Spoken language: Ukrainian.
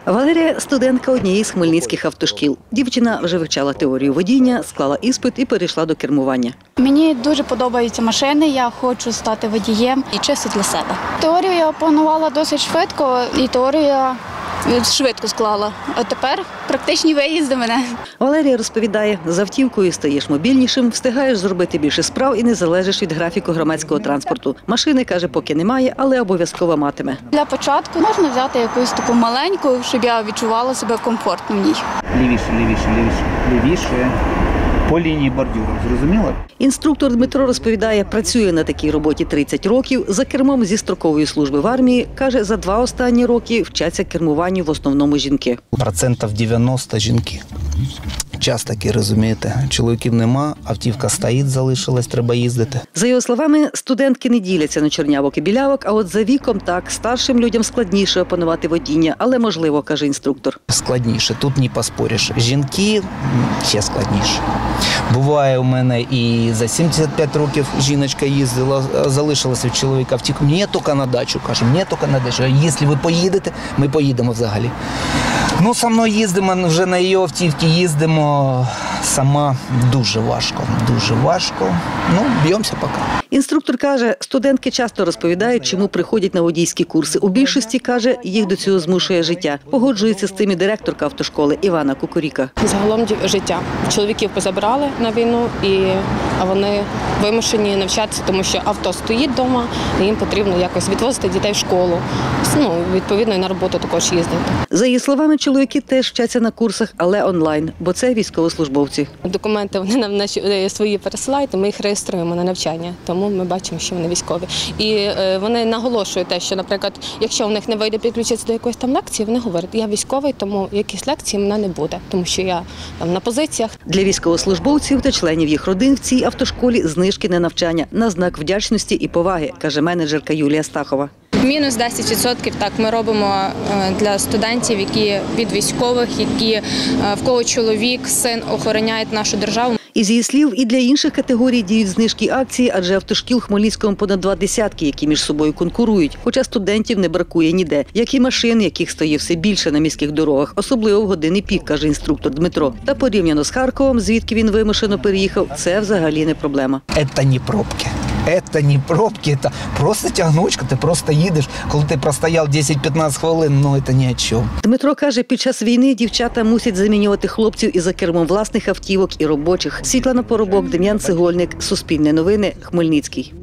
Валерія – студентка однієї з хмельницьких автошкіл. Дівчина вже вивчала теорію водіння, склала іспит і перейшла до кермування. Мені дуже подобаються машини, я хочу стати водієм і чисто для себе. Теорію я опанувала досить швидко і теорію я швидко склала. А тепер практичні виїзди мене. Валерія розповідає, з автівкою стаєш мобільнішим, встигаєш зробити більше справ і не залежиш від графіку громадського транспорту. Машини, каже, поки немає, але обов'язково матиме. Для початку можна взяти якусь таку маленьку, щоб я відчувала себе комфортно в ній. Лівіше. По лінії бордюру, зрозуміло? Інструктор Дмитро розповідає, працює на такій роботі 30 років, за кермом зі строкової служби в армії. Каже, за 2 останні роки вчаться кермуванню в основному жінки. 90% жінки. Час такий, розумієте, чоловіків нема, автівка стоїть, залишилась, треба їздити. За його словами, студентки не діляться на чорнявок і білявок, а от за віком так, старшим людям складніше опанувати водіння, але можливо, каже інструктор. Складніше, тут не поспориш. Жінки ще складніше. Буває у мене і за 75 років жіночка їздила, залишилася від чоловіка автівка. Мені тільки на дачу, каже, мені тільки на дачу. Якщо ви поїдете, ми поїдемо взагалі. Ну, со мною їздимо, вже на її автівці їздимо, сама дуже важко. Ну, б'ємося поки. Інструктор каже, студентки часто розповідають, чому приходять на водійські курси. У більшості, каже, їх до цього змушує життя. Погоджується з цим і директорка автошколи Івана Кукуріка. Загалом життя. Чоловіків позабрали на війну, а вони вимушені навчатися, тому що авто стоїть вдома, і їм потрібно якось відвозити дітей в школу. Ну, відповідно, і на роботу також їздити. За її словами, чоловіки теж вчаться на курсах, але онлайн, бо це військовослужбовці. Документи вони нам свої пересилають, ми їх реєструємо на навчання, тому ми бачимо, що вони військові. І вони наголошують те, що, наприклад, якщо в них не вийде підключитися до якоїсь там лекції, вони говорять, я військовий, тому якісь лекції в мене не буде, тому що я там на позиціях. Для військовослужбовців та членів їх родин в цій автошколі знижки на навчання на знак вдячності і поваги, каже менеджерка Юлія Стахова. Мінус 10% так ми робимо для студентів, які від військових, в кого чоловік, син охороняють нашу державу. Із її слів, і для інших категорій діють знижки акції, адже автошкіл Хмельницькому понад 2 десятки, які між собою конкурують. Хоча студентів не бракує ніде. Як і машин, яких стає все більше на міських дорогах, особливо в години пік, каже інструктор Дмитро. Та порівняно з Харковом, звідки він вимушено переїхав, це взагалі не проблема. Це не пробки. Це не пробки, це просто тягнучка, ти просто їдеш. Коли ти простояв 10-15 хвилин, ну це ні о чому. Дмитро каже, під час війни дівчата мусять замінювати хлопців і за кермом власних автівок і робочих. Світлана Поробок, Дем'ян Цегольник, Суспільне новини, Хмельницький.